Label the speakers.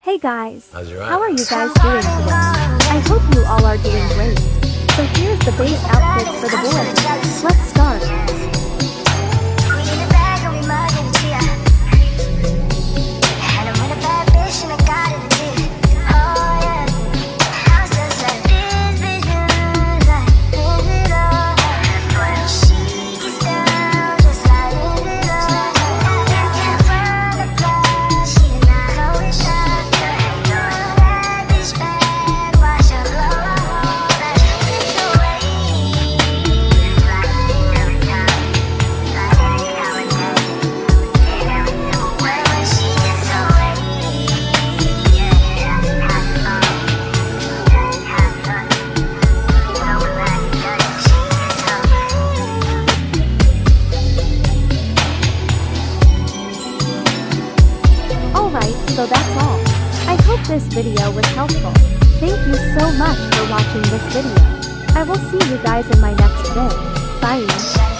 Speaker 1: Hey guys,
Speaker 2: How's your
Speaker 1: how
Speaker 2: eye?
Speaker 1: are you guys doing today? I hope you all are doing great. So here's the base outfits for the boys. Let's start. Alright, so that's all. I hope this video was helpful. Thank you so much for watching this video. I will see you guys in my next vid. Bye.